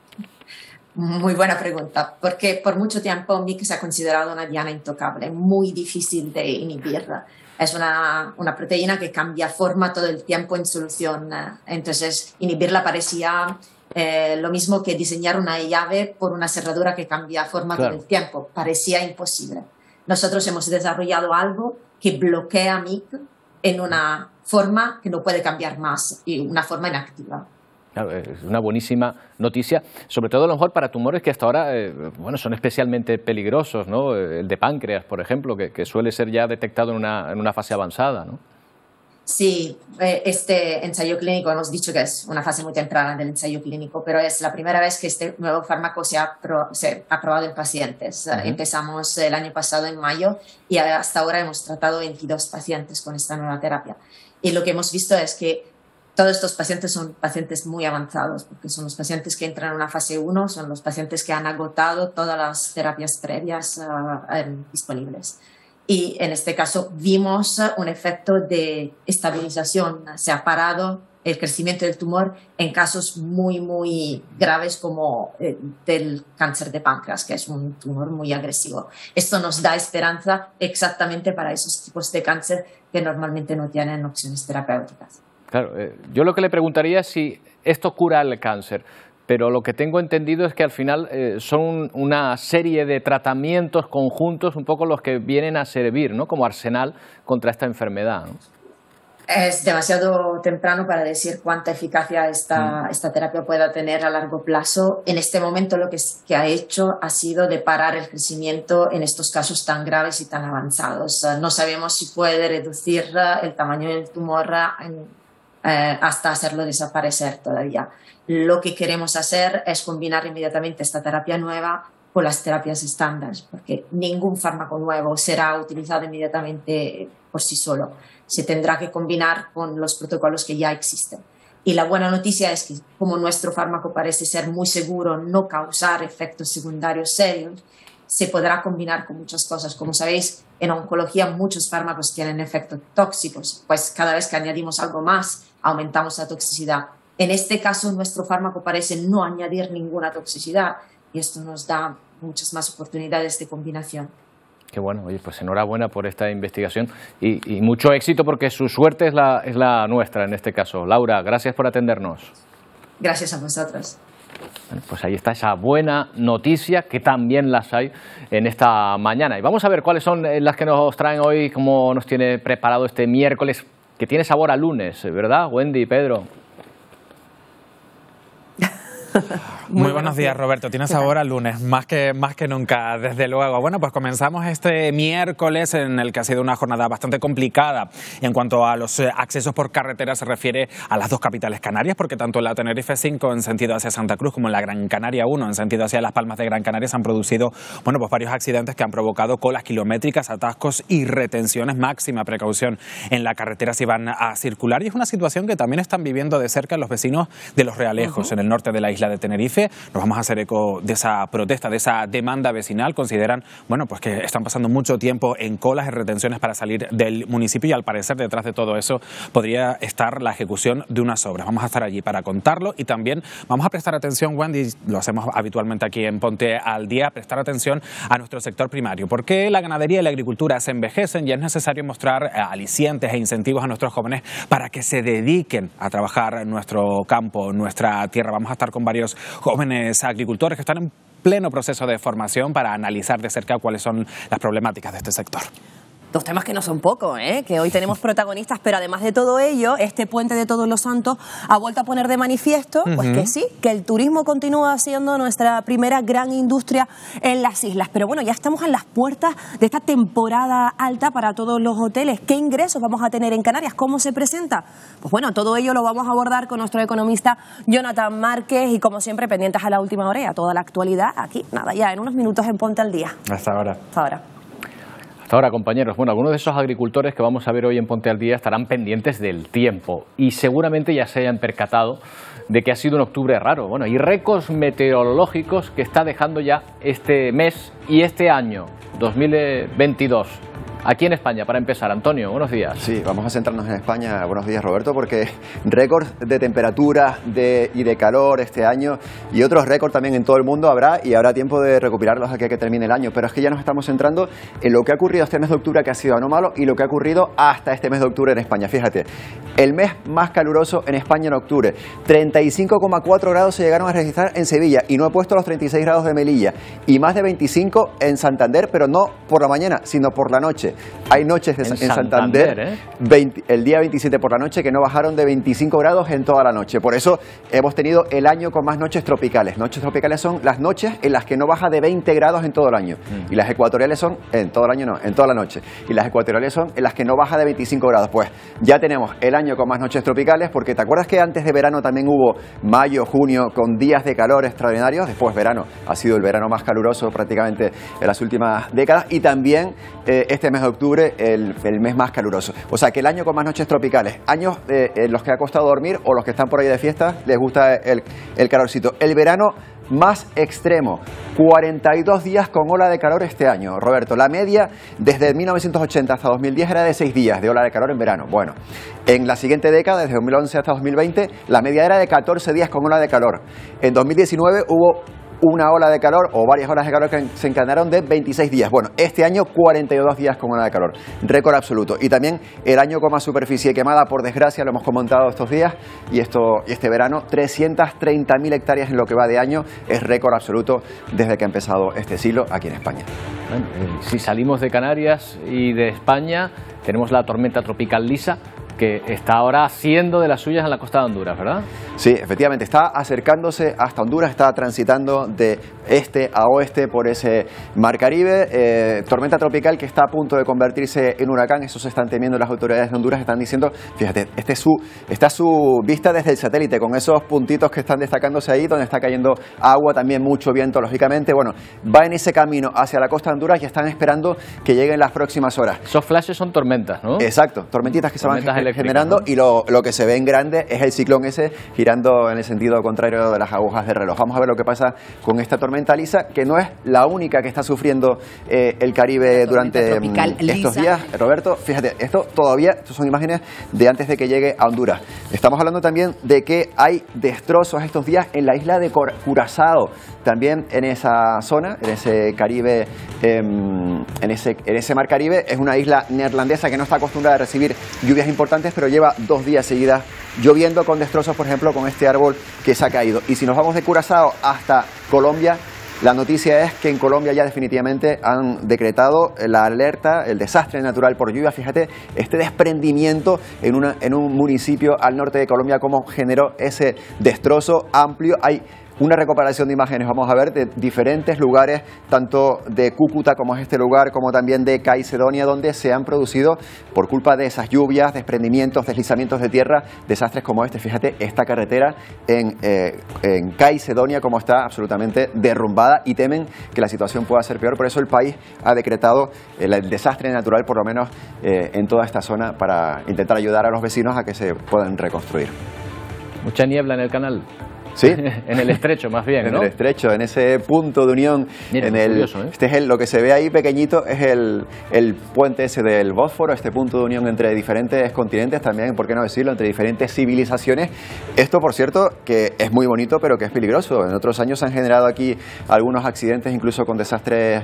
Muy buena pregunta, porque por mucho tiempo MYC se ha considerado una diana intocable, muy difícil de inhibir. Es una proteína que cambia forma todo el tiempo en solución. Entonces, inhibirla parecía lo mismo que diseñar una llave por una cerradura que cambia forma todo el tiempo. Parecía imposible. Nosotros hemos desarrollado algo que bloquea MYC en una forma que no puede cambiar más y una forma inactiva. Es una buenísima noticia, sobre todo a lo mejor para tumores que hasta ahora son especialmente peligrosos, ¿no? El de páncreas, por ejemplo, que suele ser ya detectado en una fase avanzada, ¿no? Sí, este ensayo clínico, hemos dicho que es una fase muy temprana del ensayo clínico, pero es la primera vez que este nuevo fármaco se ha probado en pacientes. Empezamos el año pasado en mayo y hasta ahora hemos tratado 22 pacientes con esta nueva terapia. Y lo que hemos visto es que todos estos pacientes son pacientes muy avanzados, porque son los pacientes que entran en una fase 1, son los pacientes que han agotado todas las terapias previas disponibles. Y en este caso vimos un efecto de estabilización. Se ha parado el crecimiento del tumor en casos muy, muy graves como del cáncer de páncreas, que es un tumor muy agresivo. Esto nos da esperanza exactamente para esos tipos de cáncer que normalmente no tienen opciones terapéuticas. Claro, yo lo que le preguntaría es si esto cura el cáncer, pero lo que tengo entendido es que al final son una serie de tratamientos conjuntos un poco los que vienen a servir, ¿no? Como arsenal contra esta enfermedad, ¿no? Es demasiado temprano para decir cuánta eficacia esta terapia pueda tener a largo plazo. En este momento lo que ha hecho ha sido de parar el crecimiento en estos casos tan graves y tan avanzados. No sabemos si puede reducir el tamaño del tumor hasta hacerlo desaparecer todavía. Lo que queremos hacer es combinar inmediatamente esta terapia nueva con las terapias estándar, porque ningún fármaco nuevo será utilizado inmediatamente por sí solo. Se tendrá que combinar con los protocolos que ya existen. Y la buena noticia es que como nuestro fármaco parece ser muy seguro, no causar efectos secundarios serios, se podrá combinar con muchas cosas. Como sabéis, en oncología muchos fármacos tienen efectos tóxicos, pues cada vez que añadimos algo más, aumentamos la toxicidad. En este caso, nuestro fármaco parece no añadir ninguna toxicidad y esto nos da muchas más oportunidades de combinación. Qué bueno, oye, pues enhorabuena por esta investigación y mucho éxito porque su suerte es la nuestra en este caso. Laura, gracias por atendernos. Gracias a vosotros. Bueno, pues ahí está esa buena noticia que también las hay en esta mañana. Y vamos a ver cuáles son las que nos traen hoy, cómo nos tiene preparado este miércoles que tiene sabor a lunes, ¿verdad, Wendy y Pedro? Muy buenos días, Roberto. Tiene sabor a lunes, más que nunca, desde luego. Bueno, pues comenzamos este miércoles en el que ha sido una jornada bastante complicada en cuanto a los accesos por carretera se refiere a las dos capitales canarias, porque tanto en la Tenerife 5 en sentido hacia Santa Cruz como en la Gran Canaria 1 en sentido hacia Las Palmas de Gran Canaria se han producido, bueno, pues varios accidentes que han provocado colas kilométricas, atascos y retenciones. Máxima precaución en la carretera si van a circular, y es una situación que también están viviendo de cerca los vecinos de Los Realejos, en el norte de la isla de Tenerife. Nos vamos a hacer eco de esa protesta, de esa demanda vecinal. Consideran, bueno, pues que están pasando mucho tiempo en colas y retenciones para salir del municipio, y al parecer detrás de todo eso podría estar la ejecución de unas obras. Vamos a estar allí para contarlo, y también vamos a prestar atención, Wendy, lo hacemos habitualmente aquí en Ponte al Día, prestar atención a nuestro sector primario, porque la ganadería y la agricultura se envejecen y es necesario mostrar alicientes e incentivos a nuestros jóvenes para que se dediquen a trabajar en nuestro campo, en nuestra tierra. Vamos a estar con varios jóvenes agricultores que están en pleno proceso de formación para analizar de cerca cuáles son las problemáticas de este sector. Dos temas que no son pocos, que hoy tenemos protagonistas, pero además de todo ello, este puente de Todos los Santos ha vuelto a poner de manifiesto pues que sí, que el turismo continúa siendo nuestra primera gran industria en las islas. Pero bueno, ya estamos en las puertas de esta temporada alta para todos los hoteles. ¿Qué ingresos vamos a tener en Canarias? ¿Cómo se presenta? Pues bueno, todo ello lo vamos a abordar con nuestro economista Jonathan Márquez, y como siempre pendientes a la última hora y a toda la actualidad aquí, nada, ya en unos minutos en Ponte al Día. Hasta ahora. Hasta ahora. Ahora, compañeros, bueno, algunos de esos agricultores que vamos a ver hoy en Ponte al Día estarán pendientes del tiempo y seguramente ya se hayan percatado de que ha sido un octubre raro. Bueno, y récords meteorológicos que está dejando ya este mes y este año, 2022. Aquí en España, para empezar. Antonio, buenos días. Sí, vamos a centrarnos en España. Buenos días, Roberto, porque récords de temperatura y de calor este año, y otros récords también en todo el mundo habrá, y habrá tiempo de recuperarlos aquí a que termine el año. Pero es que ya nos estamos centrando en lo que ha ocurrido este mes de octubre, que ha sido anómalo, y lo que ha ocurrido hasta este mes de octubre en España. Fíjate, el mes más caluroso en España en octubre. 35,4 grados se llegaron a registrar en Sevilla, y no he puesto los 36 grados de Melilla, y más de 25 en Santander, pero no por la mañana, sino por la noche. Hay noches en Santander, el día 27 por la noche, que no bajaron de 25 grados en toda la noche. Por eso hemos tenido el año con más noches tropicales. Noches tropicales son las noches en las que no baja de 20 grados en todo el año. Y las ecuatoriales son, en todo el año no, en toda la noche. Y las ecuatoriales son en las que no baja de 25 grados. Pues ya tenemos el año con más noches tropicales, porque ¿te acuerdas que antes de verano también hubo mayo, junio, con días de calor extraordinarios? Después verano ha sido el verano más caluroso prácticamente en las últimas décadas, y también este mes de octubre el mes más caluroso. O sea que el año con más noches tropicales, años en los que ha costado dormir, o los que están por ahí de fiesta les gusta el calorcito. El verano más extremo, 42 días con ola de calor este año, Roberto. La media desde 1980 hasta 2010 era de 6 días de ola de calor en verano. Bueno, en la siguiente década, desde 2011 hasta 2020, la media era de 14 días con ola de calor. En 2019 hubo una ola de calor, o varias olas de calor, que se encadenaron de 26 días. Bueno, este año 42 días con ola de calor, récord absoluto. Y también el año con más superficie quemada, por desgracia, lo hemos comentado estos días, y este verano, 330.000 hectáreas en lo que va de año, es récord absoluto desde que ha empezado este siglo aquí en España. Bueno, si salimos de Canarias y de España, tenemos la tormenta tropical Lisa, que está ahora haciendo de las suyas en la costa de Honduras, ¿verdad? Sí, efectivamente, está acercándose hasta Honduras, está transitando de este a oeste por ese mar Caribe, tormenta tropical que está a punto de convertirse en huracán. Eso se están temiendo las autoridades de Honduras, están diciendo, fíjate, esta es su vista desde el satélite, con esos puntitos que están destacándose ahí, donde está cayendo agua, también mucho viento, lógicamente. Bueno, va en ese camino hacia la costa de Honduras y están esperando que lleguen las próximas horas. Esos flashes son tormentas, ¿no? Exacto, tormentitas que se van generando, ¿no? Y lo que se ve en grande es el ciclón ese girando en el sentido contrario de las agujas del reloj. Vamos a ver lo que pasa con esta tormenta Lisa, que no es la única que está sufriendo el Caribe durante estos días. Roberto, fíjate, estos son imágenes de antes de que llegue a Honduras. Estamos hablando también de que hay destrozos estos días en la isla de Curazao, también en esa zona, en ese Caribe, en ese mar Caribe. Es una isla neerlandesa que no está acostumbrada a recibir lluvias importantes, pero lleva 2 días seguidas lloviendo, con destrozos, por ejemplo, con este árbol que se ha caído. Y si nos vamos de Curazao hasta Colombia, La noticia es que en Colombia ya definitivamente han decretado la alerta, el desastre natural por lluvia. Fíjate, este desprendimiento en un municipio al norte de Colombia, cómo generó ese destrozo amplio. Hay una recuperación de imágenes, vamos a ver, de diferentes lugares, tanto de Cúcuta como es este lugar, como también de Caicedonia, donde se han producido, por culpa de esas lluvias, desprendimientos, deslizamientos de tierra, desastres como este. Fíjate, esta carretera en Caicedonia, como está absolutamente derrumbada, y temen que la situación pueda ser peor. Por eso el país ha decretado el desastre natural, por lo menos en toda esta zona, para intentar ayudar a los vecinos a que se puedan reconstruir. Mucha niebla en el canal. Sí. En el estrecho, más bien, ¿no? En el estrecho, en ese punto de unión. Mira, curioso, ¿eh? Este es lo que se ve ahí pequeñito, es el puente ese del Bósforo, este punto de unión entre diferentes continentes, también, por qué no decirlo, entre diferentes civilizaciones. Esto, por cierto, que es muy bonito, pero que es peligroso. En otros años se han generado aquí algunos accidentes, incluso con desastres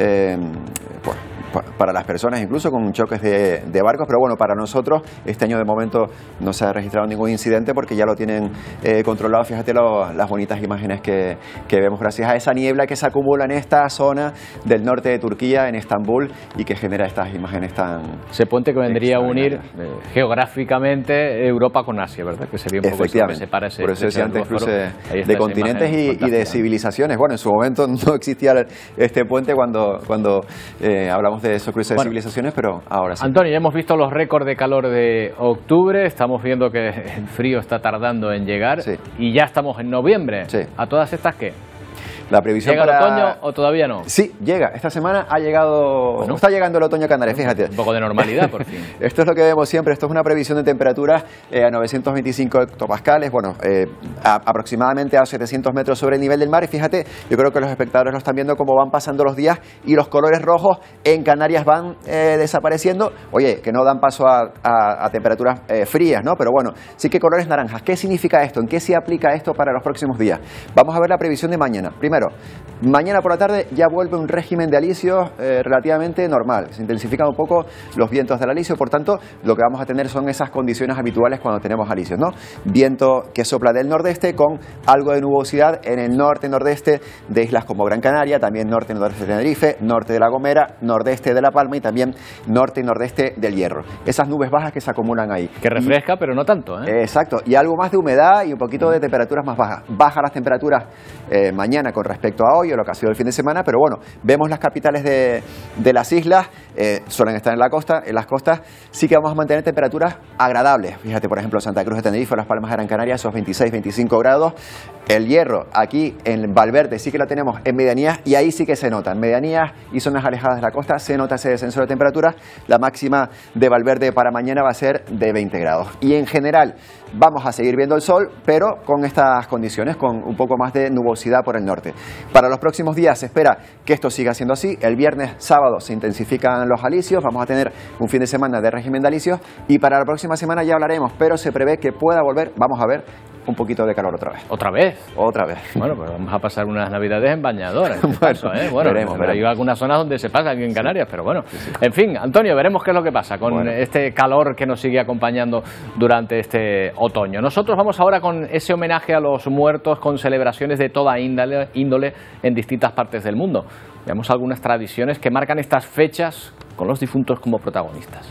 para las personas, incluso con choques de barcos, pero bueno, para nosotros este año de momento no se ha registrado ningún incidente porque ya lo tienen controlado. Fíjate las bonitas imágenes que vemos gracias a esa niebla que se acumula en esta zona del norte de Turquía, en Estambul, y que genera estas imágenes tan... Ese puente que vendría a unir geográficamente Europa con Asia, ¿verdad? Que sería un poco eso que separa ese... Por eso decía antes, cruce de continentes y de civilizaciones. Bueno, en su momento no existía este puente cuando hablamos de esos cruces de civilizaciones, pero ahora sí. Antonio, ya hemos visto los récords de calor de octubre, estamos viendo que el frío está tardando en llegar, y ya estamos en noviembre. ¿A todas estas qué? La previsión ¿Llega el otoño o todavía no? Sí, llega. Esta semana ha llegado... Bueno, está llegando el otoño canario, fíjate. Un poco de normalidad, por fin. Esto es lo que vemos siempre. Esto es una previsión de temperaturas a 925 hectopascales, bueno, aproximadamente a 700 metros sobre el nivel del mar. Y fíjate, yo creo que los espectadores lo están viendo cómo van pasando los días y los colores rojos en Canarias van desapareciendo. Oye, que no dan paso a temperaturas frías, ¿no? Pero bueno, sí que colores naranjas. ¿Qué significa esto? ¿En qué se aplica esto para los próximos días? Vamos a ver la previsión de mañana. Primero, mañana por la tarde ya vuelve un régimen de alisios relativamente normal. Se intensifican un poco los vientos del alisio, por tanto, lo que vamos a tener son esas condiciones habituales cuando tenemos alisios, ¿no? Viento que sopla del nordeste con algo de nubosidad en el norte-nordeste de islas como Gran Canaria, también norte-nordeste de Tenerife, norte de La Gomera, nordeste de La Palma y también norte y nordeste del Hierro. Esas nubes bajas que se acumulan ahí. Que refresca, pero no tanto, ¿eh? Exacto, y algo más de humedad y un poquito de temperaturas más bajas. Bajan las temperaturas mañana con respecto a hoy o lo que ha sido el fin de semana, pero bueno, vemos las capitales de las islas, suelen estar en las costas, sí que vamos a mantener temperaturas agradables. Fíjate, por ejemplo, Santa Cruz de Tenerife o Las Palmas de Gran Canaria, esos 26-25 grados. El Hierro, aquí en Valverde, sí que la tenemos en medianías y ahí sí que se nota. En medianías y zonas alejadas de la costa se nota ese descenso de temperaturas. La máxima de Valverde para mañana va a ser de 20 grados. Y en general vamos a seguir viendo el sol, pero con estas condiciones, con un poco más de nubosidad por el norte. Para los próximos días se espera que esto siga siendo así. El viernes, sábado se intensifican los alisios, vamos a tener un fin de semana de régimen de alisios y para la próxima semana ya hablaremos, pero se prevé que pueda volver, vamos a ver, un poquito de calor otra vez. ¿Otra vez? Otra vez. Bueno, pues vamos a pasar unas navidades en bañadora. Bueno, veremos. Hay algunas zonas donde se pasa aquí en Canarias, pero bueno. Sí. En fin, Antonio, veremos qué es lo que pasa con este calor que nos sigue acompañando durante este otoño. Nosotros vamos ahora con ese homenaje a los muertos con celebraciones de toda índole en distintas partes del mundo. Veamos algunas tradiciones que marcan estas fechas con los difuntos como protagonistas.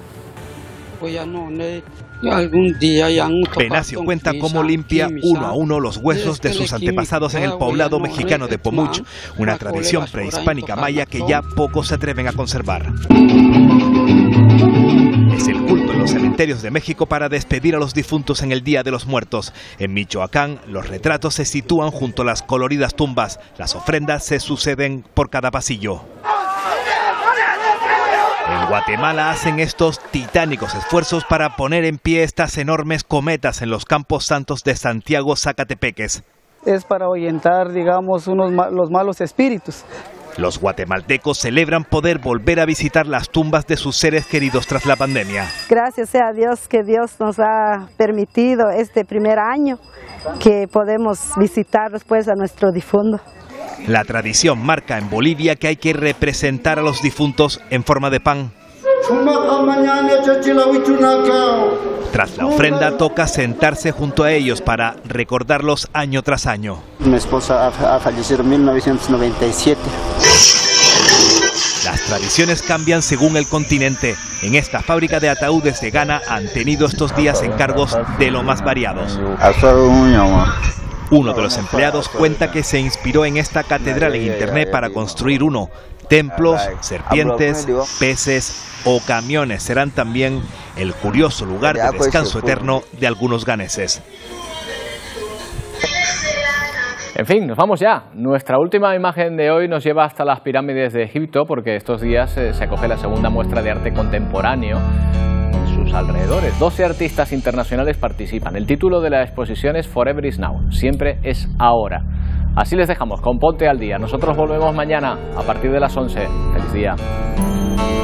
Venancio cuenta cómo limpia uno a uno los huesos de sus antepasados en el poblado mexicano de Pomuch, una tradición prehispánica maya que ya pocos se atreven a conservar. Es el culto en los cementerios de México para despedir a los difuntos en el Día de los Muertos. En Michoacán, los retratos se sitúan junto a las coloridas tumbas. Las ofrendas se suceden por cada pasillo. En Guatemala hacen estos titánicos esfuerzos para poner en pie estas enormes cometas en los campos santos de Santiago Zacatepeques. Es para ahuyentar, digamos, los malos espíritus. Los guatemaltecos celebran poder volver a visitar las tumbas de sus seres queridos tras la pandemia. Gracias sea a Dios que Dios nos ha permitido este primer año que podemos visitar después a nuestro difunto. La tradición marca en Bolivia que hay que representar a los difuntos en forma de pan. Tras la ofrenda toca sentarse junto a ellos para recordarlos año tras año. Mi esposa ha fallecido en 1997. Las tradiciones cambian según el continente. En esta fábrica de ataúdes de Ghana han tenido estos días encargos de lo más variados. Uno de los empleados cuenta que se inspiró en esta catedral en internet para construir uno. Templos, serpientes, peces o camiones serán también el curioso lugar de descanso eterno de algunos ganeses. En fin, nos vamos ya. Nuestra última imagen de hoy nos lleva hasta las pirámides de Egipto, porque estos días se acoge la segunda muestra de arte contemporáneo en sus alrededores. 12 artistas internacionales participan. El título de la exposición es Forever is Now, siempre es ahora. Así les dejamos con Ponte al Día. Nosotros volvemos mañana a partir de las 11. Feliz día.